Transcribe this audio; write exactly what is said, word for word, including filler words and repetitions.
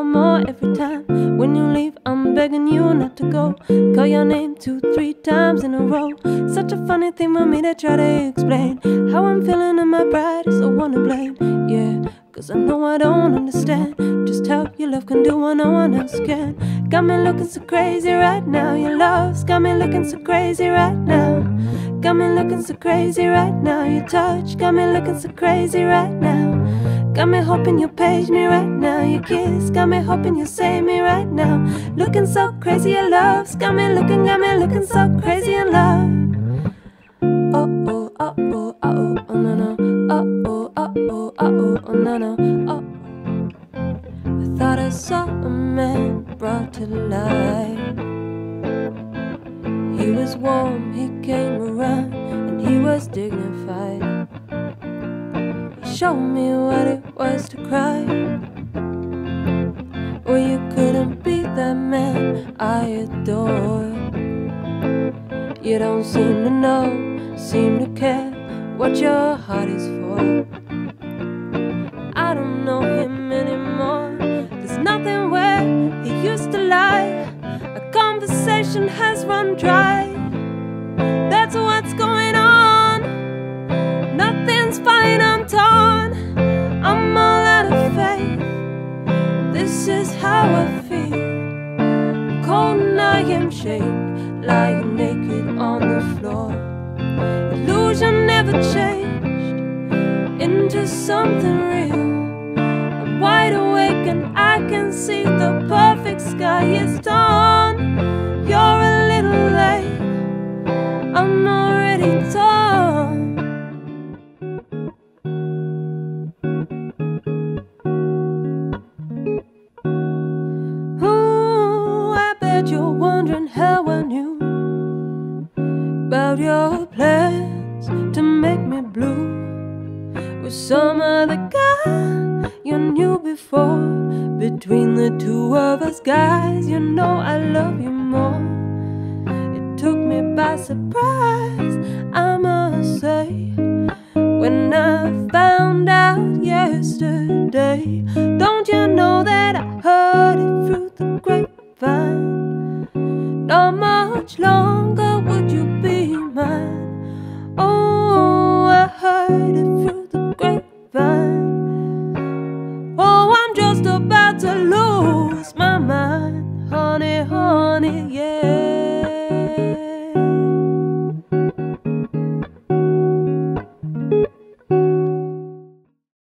more every time. When you leave, I'm begging you not to go. Call your name two, three times in a row. Such a funny thing for me to try to explain how I'm feeling and my pride is the one to blame. Yeah, cause I know I don't understand just how your love can do what no one else can. Got me looking so crazy right now. Your love's got me looking so crazy right now. Got me looking so crazy right now. Your touch got me looking so crazy right now. Got me hoping you page me right now. Your kiss got me hoping you save me right now. Looking so crazy, your love's got me looking, got me looking so crazy in love. Oh oh oh oh oh oh no no. Oh oh oh oh oh oh no no. Oh. I thought I saw a man brought to life. He was warm, he came around, and he was dignified. He showed me what it was to cry. Well, you couldn't be that man I adore. You don't seem to know, seem to care what your heart is for. I don't know him anymore. There's nothing where he used to lie. A conversation has run dry. That's what's going on. Nothing's fine, I'm torn. I'm all out of faith. This is how I feel. Cold and I am shamed, lying naked on the floor. Illusion never changed into something real. I'm wide awake and I can see the perfect sky is dawn. You're a little late, I'm already torn. Ooh, I bet you're wondering how I knew about your plans to make me blue with some other guy you knew before. Between the two of us guys, you know I love you more. It took me by surprise, I must say, when I found out yesterday. Don't you know that I heard it through the grapevine? Not much longer would you be mine. Oh, I heard it through the grapevine. Oh, I'm just about to lose my mind. Honey, honey, yeah.